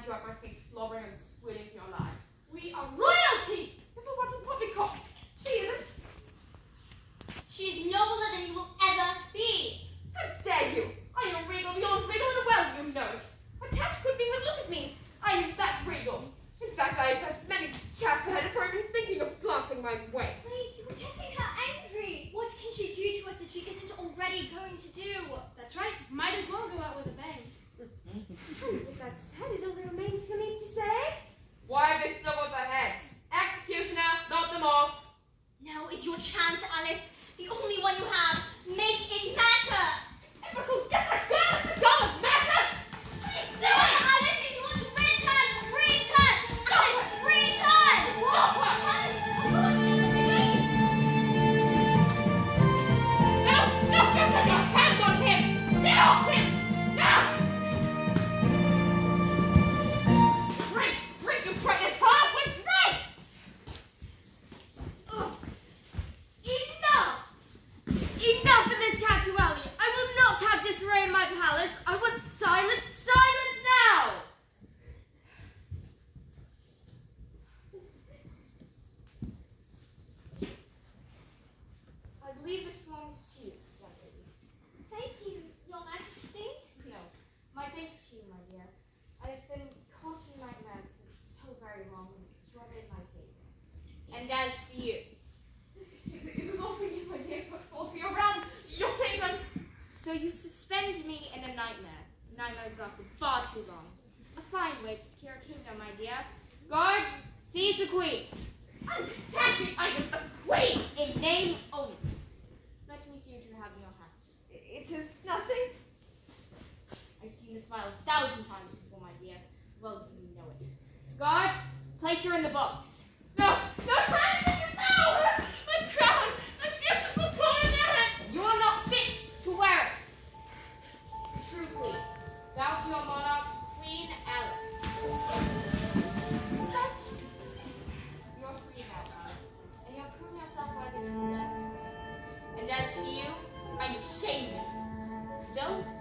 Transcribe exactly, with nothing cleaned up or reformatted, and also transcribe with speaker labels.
Speaker 1: you at my face, slobbering and squealing for your lives.
Speaker 2: We are royalty!
Speaker 1: If it wasn't poppycock, she isn't.
Speaker 2: She's nobler than you will ever be.
Speaker 1: How dare you? I am regal beyond regal, and well you know it. A cat couldn't even look at me. I am that regal. In fact, I have had many chaff beheaded for even thinking of glancing my way.
Speaker 2: Please, you're getting her angry. What can she do to us that she isn't already going to do? That's right. Might as well go out with a bang.
Speaker 1: With that said, it only remains for me to say, why have they still got their heads? Executioner, knock them off.
Speaker 2: Now is your chance, Alice. The only one you have. Make it matter.
Speaker 1: Imbeciles, get this girl! The girl matters!
Speaker 2: What are you doing, Alice? If you want to return, return! Alice, return!
Speaker 1: Stop her!
Speaker 2: Alice, of course, it's okay.
Speaker 1: No! No! Don't put your hands on him! Get off him! Now! Drink! Drink, you precious halfway! Drink!
Speaker 2: Oh. Enough! Enough of this casuality! I will not have disarray in my palace. I want silence, silence now! I believe this belongs to you, young lady. Thank you, Your Majesty. No, my thanks to you, my dear. I have been caught in nightmare for so very long, and you are my savior. And as for you,
Speaker 1: It was all for you, my dear, but all for your realm, your kingdom.
Speaker 2: so you suspend me in a nightmare. Nightmares lasted far too long. A fine way to secure a kingdom, my dear. Guards, seize the queen.
Speaker 1: Thank you, I am the queen.
Speaker 2: In name only. Let me see what you have in your hand.
Speaker 1: It is nothing.
Speaker 2: I've seen this file a thousand times before, my dear. Well, you know it. Guards, place her in the box.
Speaker 1: No, no, no! My crown, my beautiful coronet!
Speaker 2: You are not fit to wear it. True queen. Bow to your monarch, Queen Alice.
Speaker 1: What?
Speaker 2: You're free now, Alice, and you're proving yourself like a true gentleman. And as for you, I'm ashamed of you. Though